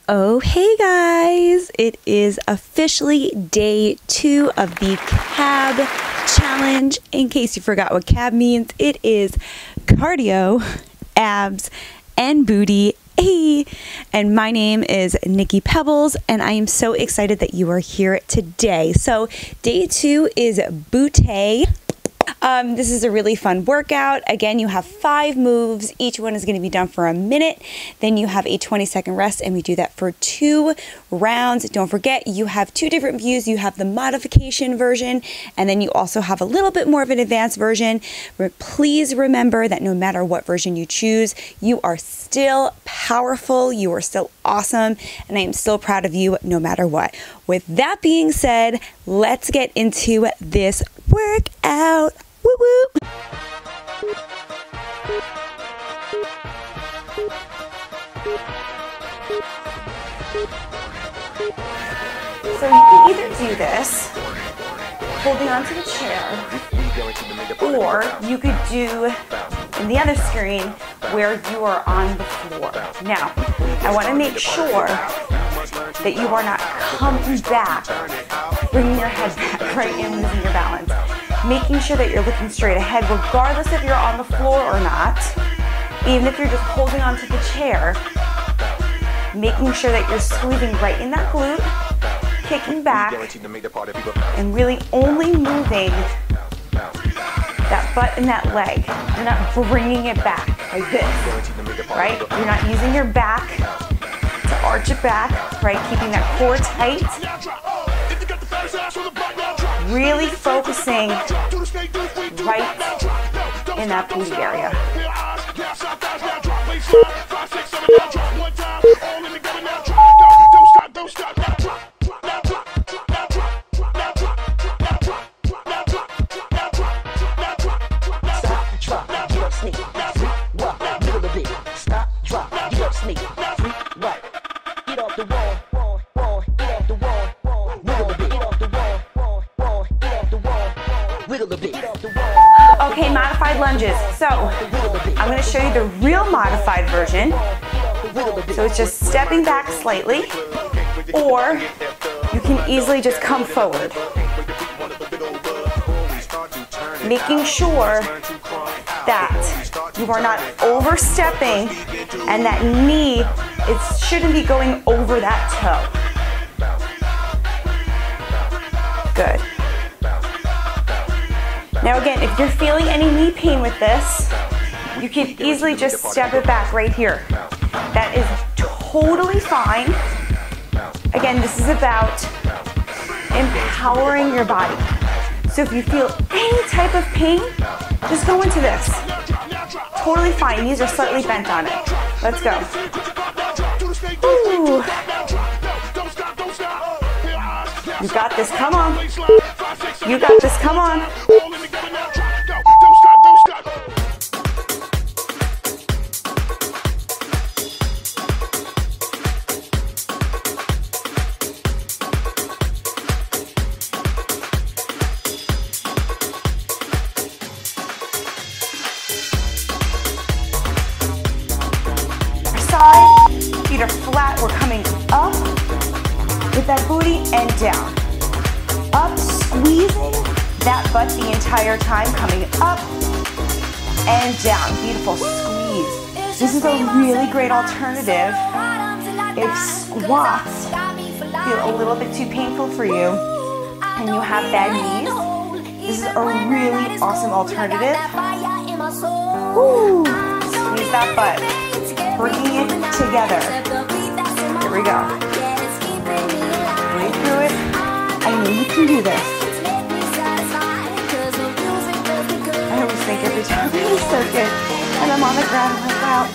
Oh, hey guys! It is officially day 2 of the CAB challenge. In case you forgot what CAB means, it is cardio, abs, and booty. Hey! And my name is Nikki Pebbles, and I am so excited that you are here today. So, day 2 is booty. This is a really fun workout. Again, you have 5 moves. Each one is going to be done for a minute. Then you have a 20-second rest, and we do that for 2 rounds. Don't forget, you have 2 different views. You have the modification version, and then you also have a little bit more of an advanced version. Please remember that no matter what version you choose, you are still powerful, you are still awesome, and I am still proud of you no matter what. With that being said, let's get into this workout. Woo woo! So you can either do this holding onto the chair, or you could do in the other screen where you are on the floor. Now, I want to make sure that you are not coming back, bringing your head back, right, and losing your balance. Making sure that you're looking straight ahead, regardless if you're on the floor or not, even if you're just holding onto the chair, making sure that you're squeezing right in that glute, kicking back, and really only moving that butt and that leg. You're not bringing it back like this, right? You're not using your back to arch it back, right? Keeping that core tight. Really focusing right in that booty area. Okay, modified lunges. So, I'm going to show you the real modified version. So it's just stepping back slightly, or you can easily just come forward. Making sure that you are not overstepping and that knee, it shouldn't be going over that toe. Good. Now again, if you're feeling any knee pain with this, you can easily just step it back right here. That is totally fine. Again, this is about empowering your body. So if you feel any type of pain, just go into this. Totally fine. Knees are slightly bent on it. Let's go. Ooh. You got this. Come on. You got this. Come on. Feet are flat, we're coming up with that booty and down. Up, squeezing that butt the entire time, coming up and down. Beautiful squeeze. This is a really great alternative if squats feel a little bit too painful for you and you have bad knees. This is a really awesome alternative. Woo. Squeeze that butt. Bringing it together. Here we go. Breathe through it. I know you can do this. I always think every time I do circuit and I'm on the ground, I'm like, wow,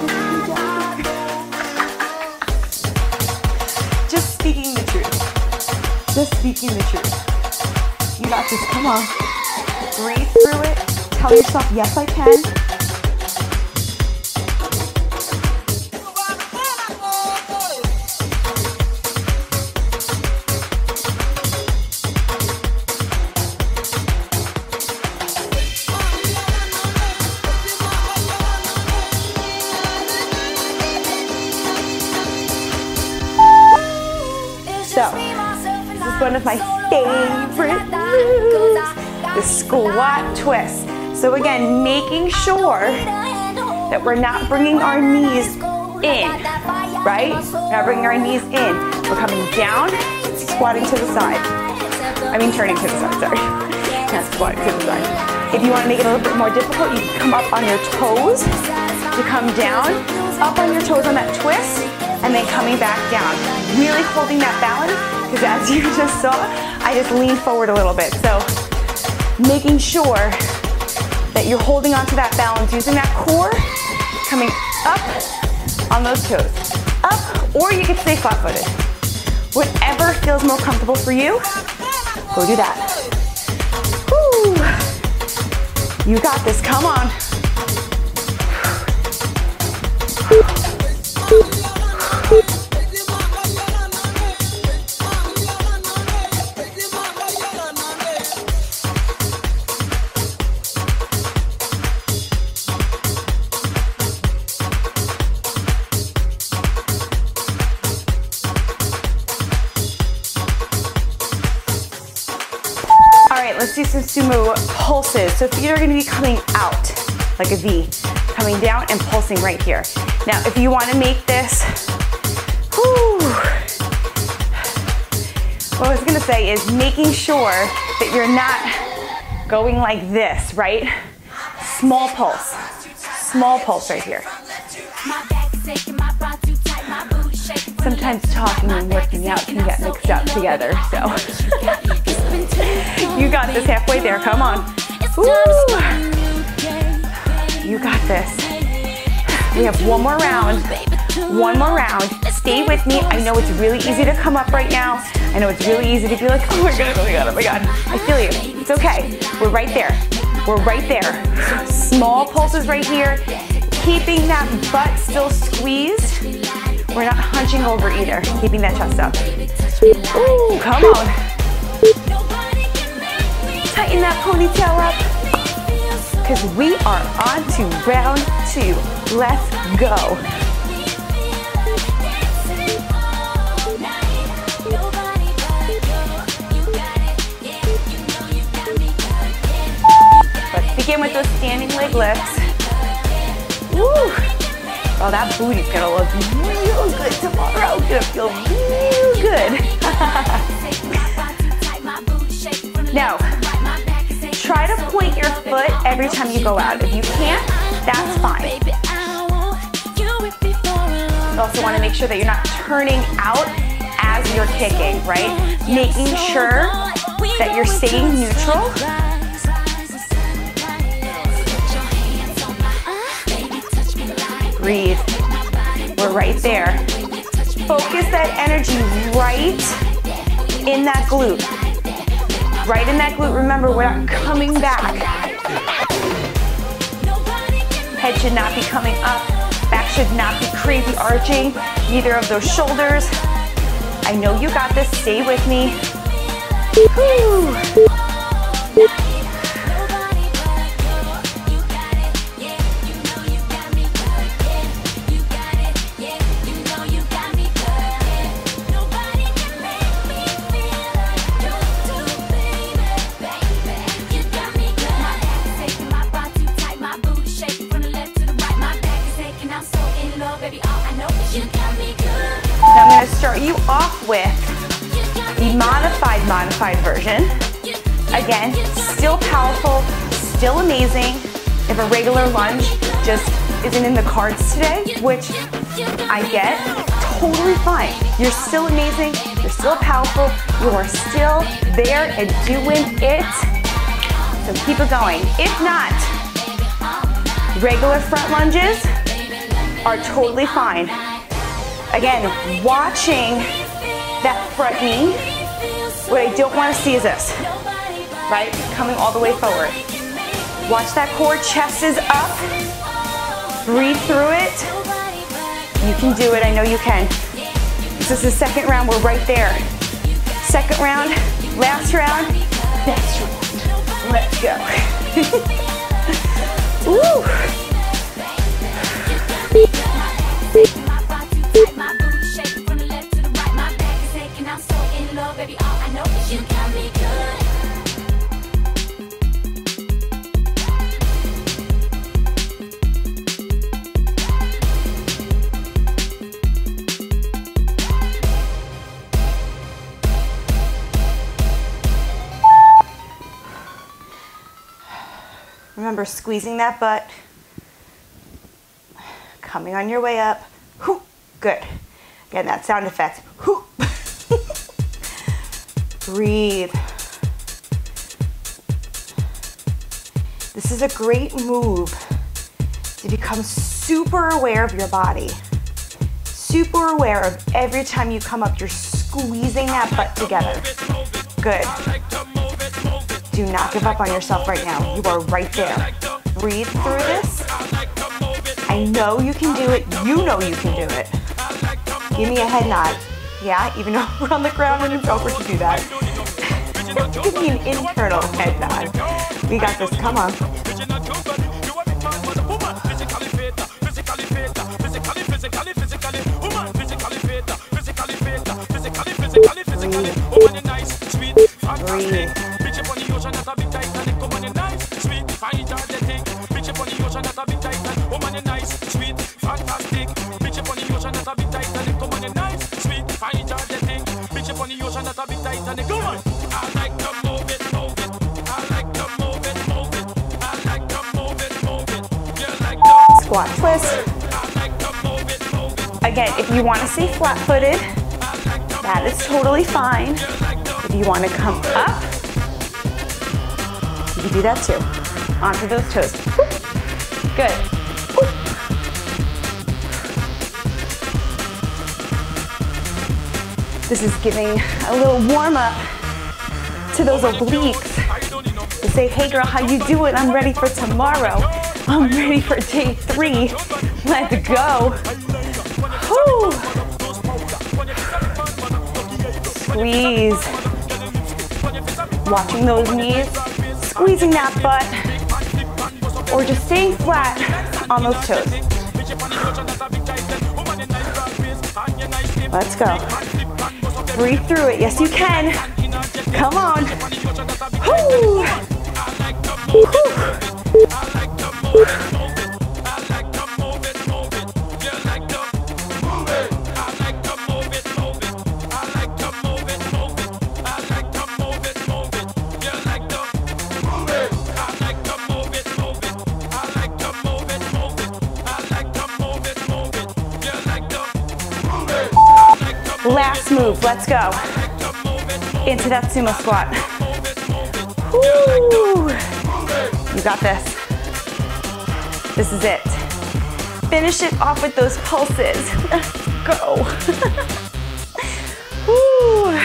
just speaking the truth. Just speaking the truth. You got this. Come on. Breathe through it. Tell yourself, yes, I can. So, this is one of my favorite moves, the squat twist. So again, making sure that we're not bringing our knees in, right? We're not bringing our knees in. We're coming down, squatting to the side. I mean turning to the side, sorry. Not squatting to the side. If you want to make it a little bit more difficult, you can come up on your toes to come down, up on your toes on that twist, and then coming back down. Really holding that balance, because as you just saw, I just leaned forward a little bit. So making sure that you're holding on to that balance, using that core, coming up on those toes. Up, or you could stay flat-footed. Whatever feels more comfortable for you, go do that. Woo. You got this, come on. Let's do some sumo pulses. So feet are going to be coming out like a V, coming down and pulsing right here. Now, if you want to make this, what I was going to say is making sure that you're not going like this, right? Small pulse right here. Sometimes talking and working out can get mixed up together, so. You got this, halfway there, come on. Woo. You got this. We have one more round. Stay with me. I know it's really easy to come up right now. I know it's really easy to be like, oh my God, oh my God, oh my God. I feel you, it's okay. We're right there. Small pulses right here. Keeping that butt still squeezed. We're not hunching over either. Keeping that chest up. Ooh, come on. Tighten that ponytail up, because we are on to round 2. Let's go. Let's begin with those standing leg lifts. Woo! Oh, that booty's gonna look real good tomorrow. It's gonna feel real good. Now, try to point your foot every time you go out. If you can't, that's fine. You also want to make sure that you're not turning out as you're kicking, right? Making sure that you're staying neutral. Breathe. We're right there. Focus that energy right in that glute. Right in that glute. Remember, we're not coming back. Head should not be coming up. Back should not be crazy arching. Neither of those shoulders. I know you got this. Stay with me. Whew. I'm going to start you off with the modified version. Again, still powerful, still amazing. If a regular lunge just isn't in the cards today, which I get, totally fine. You're still amazing, you're still powerful, you are still there and doing it. So keep it going. If not, regular front lunges are totally fine. Again, watching that front knee. What I don't want to see is this, right? Coming all the way forward. Watch that core, chest is up. Breathe through it. You can do it, I know you can. This is the second round, we're right there. Second round, last round, next round. Let's go. Woo! Remember squeezing that butt. Coming on your way up. Whew. Good. Again, that sound effect. Whew. Breathe. This is a great move to become super aware of your body. Super aware of every time you come up, you're squeezing that butt together. Good. Do not give up on yourself right now. You are right there. Breathe through this. I know you can do it. You know you can do it. Give me a head nod. Yeah, even though we're on the ground and it's awkward to do that. Give me an internal head nod. We got this. Come on. Breathe. Squat twist. Again, if you want to stay flat-footed, that is totally fine. If you want to come up, you can do that too. Onto those toes. Good. This is giving a little warm up to those obliques. To say, hey girl, how you doing? I'm ready for tomorrow. I'm ready for day 3. Let's go. Whew. Squeeze. Watching those knees, squeezing that butt, or just staying flat on those toes. Let's go. Breathe through it. Yes, you can. Come on. Woo. Last move, let's go. Into that sumo squat. Woo. You got this. This is it. Finish it off with those pulses. Let's go. Woo.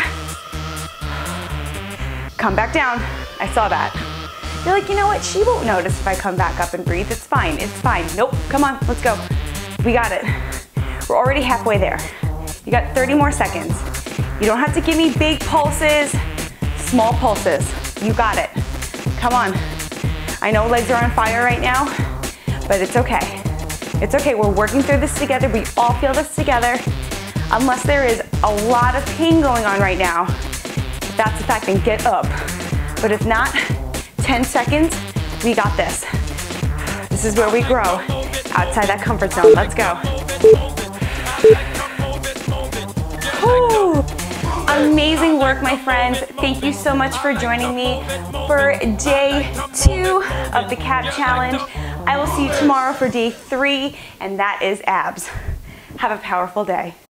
Come back down. I saw that. You're like, you know what? She won't notice if I come back up and breathe. It's fine. It's fine. Nope. Come on. Let's go. We got it. We're already halfway there. You got 30 more seconds. You don't have to give me big pulses, small pulses. You got it. Come on. I know legs are on fire right now, but it's okay. It's okay. We're working through this together. We all feel this together. Unless there is a lot of pain going on right now. If that's the fact, then get up. But if not, 10 seconds, we got this. This is where we grow. Outside that comfort zone. Let's go. Whew. Amazing work, my friends. Thank you so much for joining me for day 2 of the CAB challenge. I will see you tomorrow for day 3, and that is abs. Have a powerful day.